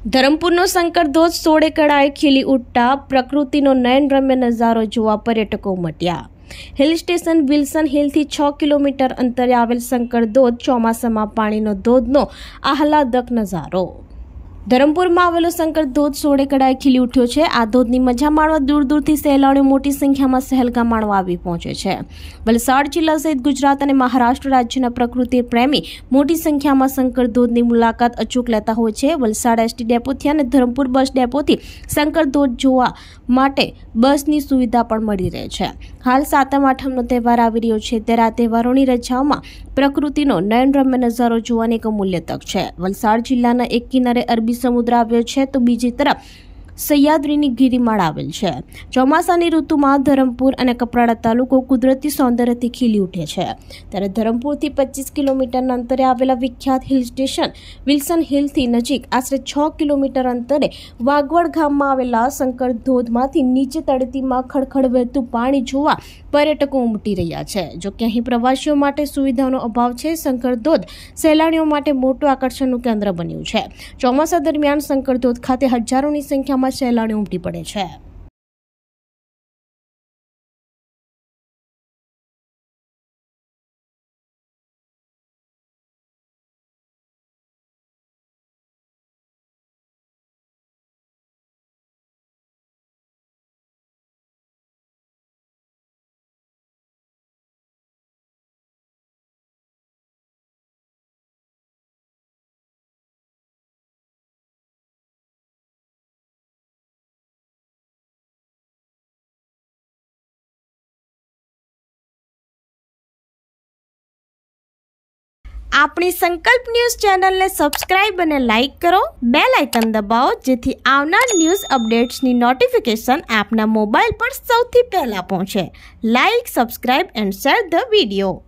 ધરમપુરનો શંકર ધોધ 16 કળાએ ખીલી ઉઠતા પ્રકૃતિનો નયનરમ્ય નજારો જોવા પર્યટકો ઉમટ્યા। હિલ સ્ટેશન વિલ્સન હિલથી 6 કિલોમીટર અંતરે આવેલ શંકર ધોધ ચોમાસામાં પાણીનો ધોધનો આહલાદક નજારો। ધરમપુરમાં આવેલો શંકર ધોધ 16 કળાએ ખીલી ઉઠ્યો છે। આ ધોધની મજા માણવા દૂર દૂરથી સહેલાણીઓ મોટી સંખ્યામાં સહેલગા માણવા આવી પહોંચે છે। વલસાડ જિલ્લા સહિત ગુજરાત અને મહારાષ્ટ્ર રાજ્યના પ્રકૃતિ પ્રેમી મોટી સંખ્યામાં શંકર ધોધની મુલાકાત અચૂક લેતા હોય છે। વલસાડ એસટી ડેપોથી અને ધરમપુર બસ ડેપોથી શંકર ધોધ જોવા માટે બસની સુવિધા પણ મળી રહે છે। હાલ સાતમ આઠમનો તહેવાર આવી રહ્યો છે, ત્યારે આ તહેવારોની રજાઓમાં પ્રકૃતિનો નયનરમ્ય નજારો જોવાની એક અમૂલ્ય તક છે। વલસાડ જિલ્લાના એક કિનારે અરબી સમુદ્ર આવ્યો છે તો બીજી તરફ સહ્યાદ્રીની ગિરિમાળ આવેલ છે। ચોમાસાની ઋતુમાં ધરમપુર અને કપરાડા તાલુકો કુદરતી સૌંદર્યથી ખીલી ઉઠે છે, ત્યારે ધરમપુરથી 25 કિલોમીટરના અંતરે આવેલા વિખ્યાત હિલ સ્ટેશન વિલ્સન હિલથી નજીક આશરે 6 કિલોમીટર અંતરે વાગવડ ગામમાં આવેલા શંકર ધોધમાંથી નીચે તળેટીમાં ખડખડ વહેતું પાણી જોવા પર્યટકો ઉમટી રહ્યા છે। જો કે અહીં પ્રવાસીઓ માટે સુવિધાનો અભાવ છે। શંકર ધોધ સહેલાણીઓ માટે મોટું આકર્ષણનું કેન્દ્ર બન્યું છે। ચોમાસા દરમિયાન શંકર ધોધ ખાતે હજારોની સંખ્યામાં સહેલાણીઓ ઉમટી પડે છે। આપણી સંકલ્પ ન્યૂઝ ચેનલને સબસ્ક્રાઇબ અને લાઇક કરો, બેલ આઇકન દબાવો જેથી આવનાર ન્યૂઝ અપડેટ્સની નોટિફિકેશન આપના મોબાઈલ પર સૌથી પહેલા પહોંચે। Like, subscribe and share the video.